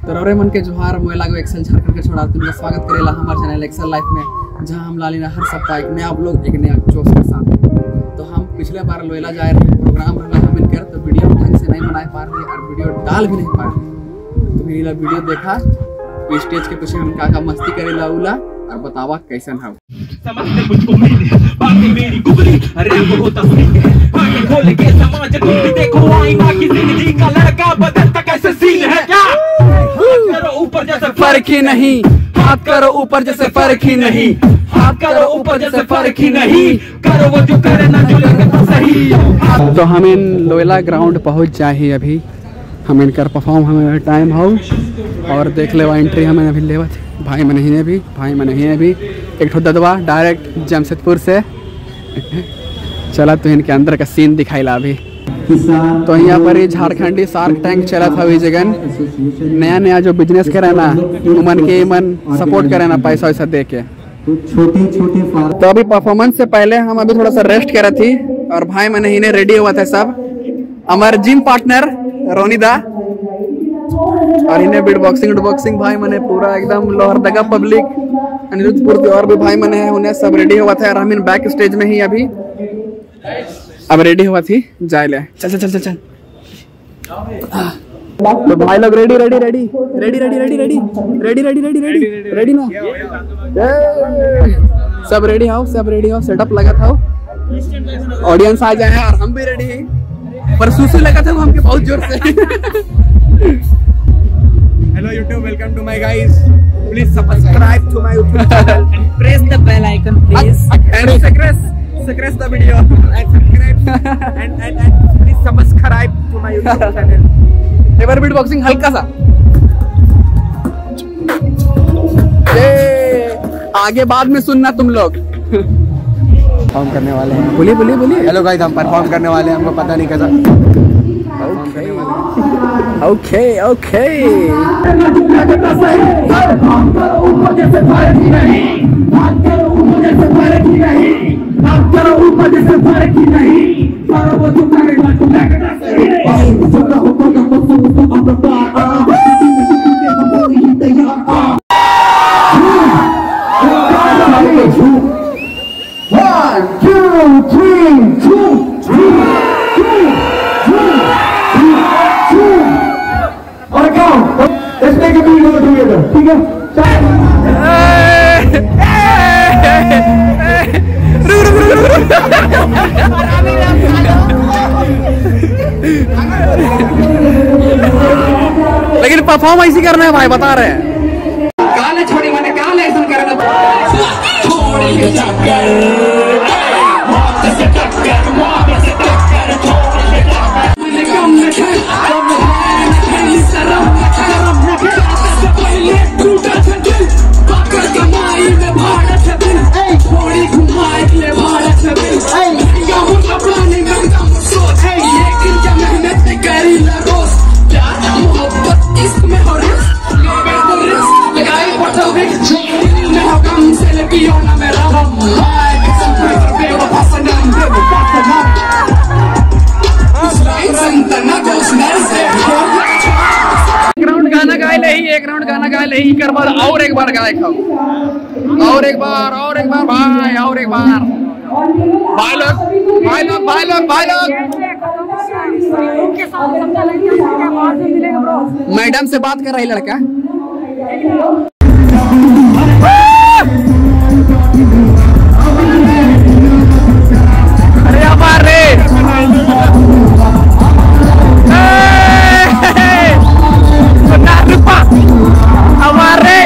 तो रौरे मन के जोहार मोला को एक्सेल झारखंड के छोड़ा तुमका स्वागत करेला हमारे चैनल एक्सेल लाइफ में, जहां हम लालीना हर सप्ताह एक नया ब्लॉग एक नया जोश के साथ। तो हम पिछले बार लोयला जा रहे प्रोग्राम रहना हम इनकर, तो वीडियो ढंग से नहीं बना पा रहे और वीडियो डाल भी नहीं पा रहे। तो मेरा वीडियो देखा स्टेज के पीछे हम क्या मस्ती करेला उला और बतावा कैसन है। समझते मुझको बाकी मेरी गुगली अरे वो होता बाकी खोल के समाज को देखो आईना की जिंदगी का लड़का बदलता कैसे सीन है क्या। हाथ करो ऊपर जैसे फर्क ही नहीं, हाथ करो ऊपर जैसे फर्क ही नहीं, हाथ करो ऊपर जैसे फर्क ही नहीं, करो वो जो करे ना जो लगता सही। तो हम इन लोयला ग्राउंड पहुंच जाए ही अभी, हम इनकर परफॉर्म हमें टाइम हो और देख ले एंट्री हमें अभी लेवत भाई में नहीं है भी एक ठो ददवा डायरेक्ट जमशेदपुर से चला तो इनके अंदर का सीन दिखाईला अभी। तो यहाँ पर झारखंडी शार्क टैंक चला था अभी जगन नया जो बिजनेस करे ना उमन के मन सपोर्ट करे ना पैसा वैसा दे के। तो अभी परफॉर्मेंस से पहले हम अभी थोड़ा सा रेस्ट करा थी और भाई मैंने इन्हें रेडी हुआ था सब हमारे जिम पार्टनर रोनिदा और इन्हें बीट बॉक्सिंग भाई मैंने पूरा एकदम लोहरदगा पब्लिक अनिरुद्धपुर और भी भाई मैंने उन्हें सब रेडी हुआ था और हम इन बैक स्टेज में ही अभी अब रेडी हुआ थी जाए ले चल चल चल चल चल। तो भाई लोग रेडी ना सब रेडी हो सेटअप लगा था ऑडियंस आ जाए और हम भी रेडी हैं पर सुसु लगा था हमके बहुत जोर से। Hello YouTube, welcome to my guys. Please subscribe to my YouTube channel and press the bell icon please and secrets the video and subscribe and please subscribe to my YouTube channel. एक बार beat boxing हल्का सा आगे बाद में सुनना तुम लोग। Perform करने वाले हैं, बोलिए। हेलो गाइस, हम परफॉर्म करने वाले हैं, हमको पता नहीं कैसा। ओके लेकिन परफॉर्म ऐसी करना है भाई, बता रहे हैं। काले छोड़ी मैंने काले ऐसा करना छोड़ी के चक्कर एक राउंड गाना गा ले कर बाद और एक बार गाए खाओ और एक बार भाई और एक बार भाई लोग मैडम से बात कर रही लड़का। अरे यार रे हमारे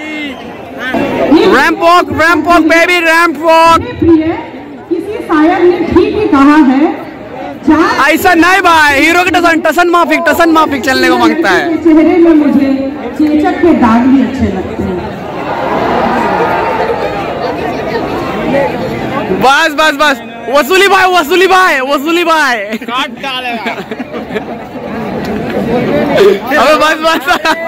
ramp walk baby, ramp walk. किसी शायर ने ठीक ही कहा है, ऐसा नहीं भाई, हीरो के टसन माफिक चलने को मांगता है। चेहरे में मुझे चेचक के दाग भी अच्छे लगते हैं। बस वसूली भाई काट डालेगा। अबे बस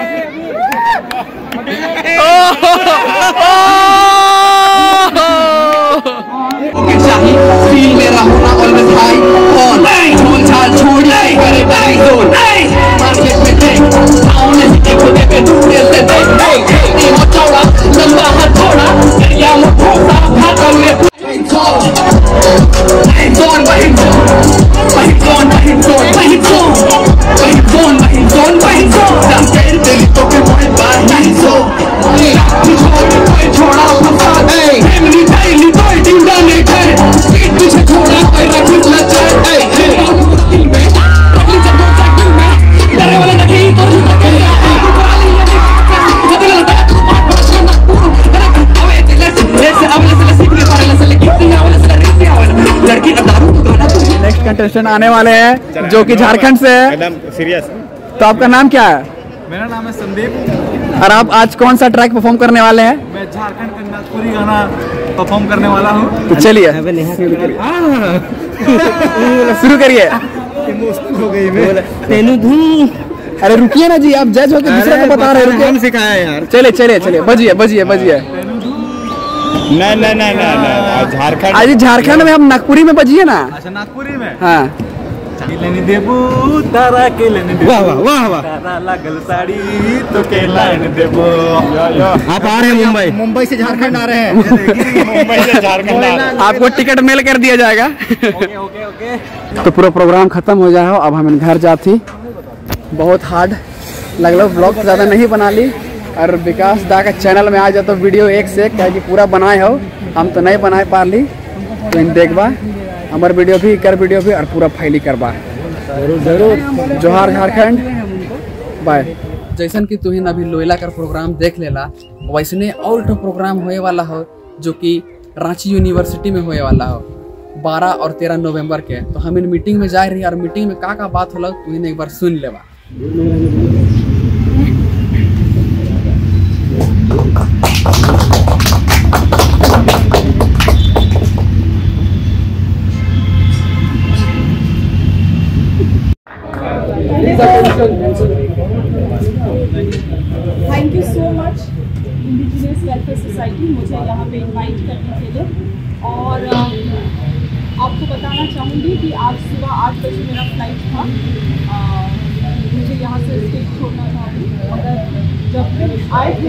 फील मेरा होना ऑलवेज हाई ऑन झोल झाल छोड़िए करे बैक जोन मार्केट में थे टाउन ऐसी देखो देखे दूर से दे ये हो चौड़ा लंबा हाथ थोड़ा दरिया में ठोसा खाता हुए कंटेस्टेंट आने वाले हैं जो कि झारखंड से है। एकदम सीरियस। तो आपका नाम क्या है? मेरा नाम है संदीप। और आप आज कौन सा ट्रैक परफॉर्म करने वाले हैं? मैं झारखंड का नागपुरी गाना परफॉर्म करने वाला हूँ। तो चलिए शुरू करिए। हो गई मैं। अरे रुकिए ना जी, आप जज होकर दूसरे को बता रहे हैं। सिखाया यार। चलिए बजिए। नहीं झारखंड। आज झारखंड में हम नागपुरी में बजिए ना। अच्छा नागपुरी में। हाँ लेनी देबू तारा के लेनी देबू। वाह तारा लागल साड़ी तो के लेनी देबू। आप आ रहे हैं मुंबई से झारखंड आ रहे हैं। मुंबई से झारखंड आ रहे हैं। आपको टिकट मेल कर दिया जाएगा। ओके। तो पूरा प्रोग्राम खत्म हो जाए, अब हम घर जाती। बहुत हार्ड लगलो, ब्लॉग ज़्यादा नहीं बना ली। और विकास दा का चैनल में आ जाए तो वीडियो एक से क्या कि पूरा बनाए हो, हम तो नहीं बनाए पा ली। तो इन देखबा हमार वीडियो भी और पूरा फाइली करबा जरूर। जोहार झारखंड, बाय। जैसन कि तुहिन अभी लोयला का प्रोग्राम देख लेला, वैसने और तो प्रोग्राम होए वाला हो जो कि रांची यूनिवर्सिटी में होए वाला हो 12 और 13 नवंबर के। तो हम इन मीटिंग में जा रही और मीटिंग में का बात होला तुहिन एक बार सुन लेवा। Thank you so much indigenous welfare society मुझे यहाँ पे इनवाइट करने के लिए। और आपको बताना चाहूँगी कि आज सुबह 8 बजे मेरा फ्लाइट था। मुझे यहाँ से स्टेट छोड़ना था अभी, मगर जब आए थे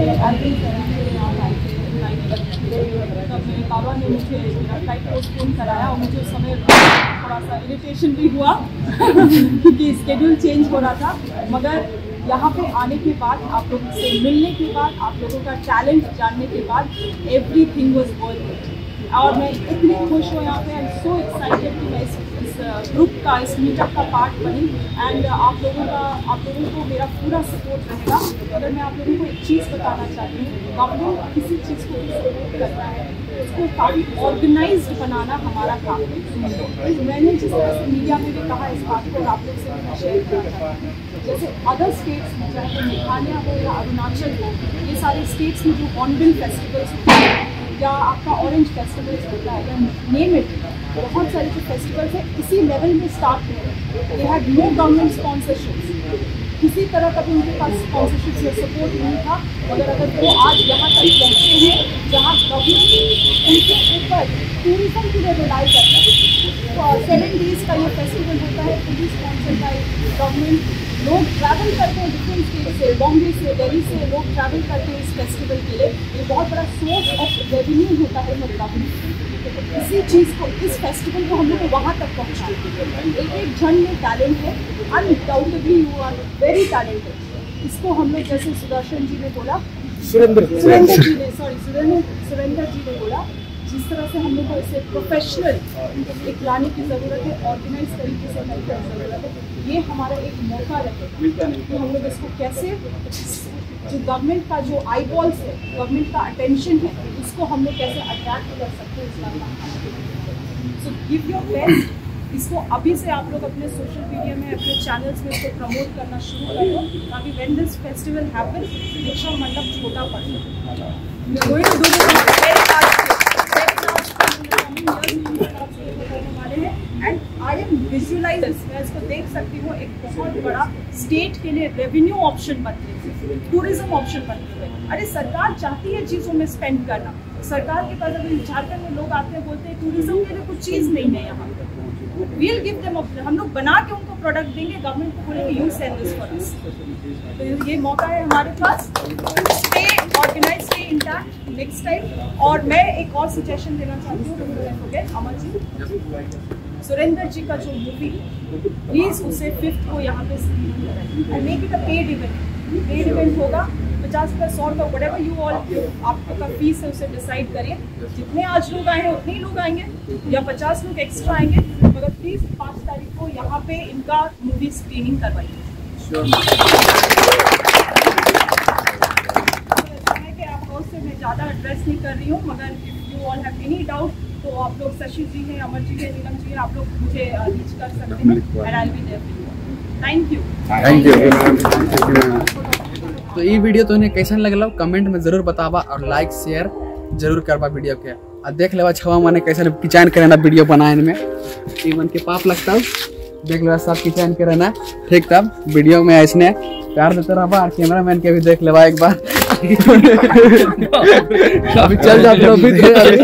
तब मेरे बाबा ने मुझे मेरा फ्लाइट पोस्टपोन कराया और मुझे उस समय थोड़ा सा इरिटेशन भी हुआ क्योंकि स्केड्यूल चेंज हो रहा था। मगर यहाँ पे आने के बाद, आप लोगों से मिलने के बाद, आप लोगों का टैलेंट जानने के बाद एवरीथिंग वाज वर्थ इट। और मैं इतनी खुश हूँ यहाँ पे। आई एम सो एक्साइटेड कि मैं इस ग्रुप का, इस मीटअप का पार्ट बनी। एंड आप लोगों को मेरा पूरा सपोर्ट रहेगा। अगर मैं आप लोगों को एक चीज़ बताना चाहती हूँ, गवर्नमेंट किसी चीज़ को सपोर्ट करता है, उसको काफ़ी ऑर्गेनाइज्ड बनाना हमारा काम है। मैंने जिस तरह से मीडिया में भी कहा इस बात को, और आप लोग से भी शेयर करना चाहती हूँ, जैसे अदर स्टेट्स में, चाहे वो मेघालय हो या अरुणाचल हो, ये सारे स्टेट्स में जो हॉर्नबिल फेस्टिवल्स होते हैं या आपका ऑरेंज फेस्टिवल्स होता है या नेम इट, बहुत सारे जो फेस्टिवल्स हैं इसी लेवल में स्टार्ट हुए। They had no government sponsorships, किसी तरह का भी उनके पास स्पॉन्सरशिप या सपोर्ट नहीं था। मगर अगर वो आज यहाँ तक पहुँचे हैं जहाँ गवर्नमेंट उनके ऊपर टूरिज्म के लिए रिलाई करता है। 7 डेज़ का ये फेस्टिवल होता है, फुली स्पॉन्सर्ड बाय गवर्नमेंट। लोग ट्रैवल करते हैं डिफरेंट स्टेट से, बॉम्बे से, दिल्ली से लोग ट्रैवल करते हैं इस फेस्टिवल के लिए। ये बहुत बड़ा सोर्स ऑफ रेवेन्यू होता है फॉर गवर्नमेंट। इसी चीज़ को, इस फेस्टिवल को हम लोग को वहाँ तक पहुँचाना है। एक जन में टैलेंट है, undoubtedly you are very talented. इसको हम लोग जैसे सुदर्शन जी ने बोला, सुरेंद्र जी ने बोला जिस तरह से हम लोग को इसे प्रोफेशनल एक लाने की ज़रूरत है, ऑर्गेनाइज तरीके से करने की ज़रूरत है। ये हमारा एक मौका रहेगा कि हम लोग इसको कैसे जो गवर्नमेंट का जो आई बॉल्स है, गवर्नमेंट का अटेंशन है, उसको हम लोग कैसे अट्रैक्ट कर सकते हैं इसका काम। So give your best. इसको अभी से आप लोग अपने सोशल मीडिया में, अपने चैनल्स में इसको प्रमोट करना शुरू कर दो, ताकि when this festival happen Diksha Mandap छोटा पड़ जाए। एंड आई एम विजुअलाइजर्स, मैं इसको देख सकती हूँ एक बहुत बड़ा स्टेट के लिए रेवेन्यू ऑप्शन बनते हुए, टूरिज्म ऑप्शन बनते हुए। अरे सरकार चाहती है चीज़ों में स्पेंड करना। सरकार के पास अगर झारखंड में लोग आते हैं, बोलते हैं टूरिज्म के लिए कुछ चीज़ नहीं है यहाँ पे, we'll give them option। हम लोग बना के उनको प्रोडक्ट देंगे, गवर्नमेंट को बोलेंगे you send this for us. तो ये मौका है हमारे पास, stay organise, stay intact next time. और मैं एक और सजेशन देना चाहती हूँ, अमर जी, सुरेंद्र जी का जो मूवी, प्लीज़ उसे 5th को यहाँ पे स्क्रीनिंग करें, make it a paid event. Paid event होगा, 50 का 100 का व्हाटएवर यू ऑल, आपका फीस है उसे डिसाइड करिए। जितने आज लोग आए हैं उतने ही लोग आएंगे या 50 लोग एक्स्ट्रा आएंगे, मगर प्लीज़ 5 तारीख को यहाँ पे इनका मूवी स्क्रीनिंग करवाइए। से मैं ज़्यादा एड्रेस नहीं कर रही हूँ, मगर if you all have any doubt तो आप लोग शशि जी हैं, अमर जी हैं, नीलम जी हैं, आप लोग मुझे रीच कर सकते हैं and I will be there for you. Thank you. तो ये वीडियो तो इन्हें कैसा लगला कमेंट में जरूर बतावा और लाइक शेयर जरूर करवा वीडियो के। और देख लेवा छवा माने कैसे किचन करे ना वीडियो बनाए में, इवन के पाप लगता है, देख लेवा सब किचन करे ना। ठीक, तब वीडियो में ऐसने प्यार देते रहा और कैमरा मैन के भी देख लेवा एक बार। अभी चल जाते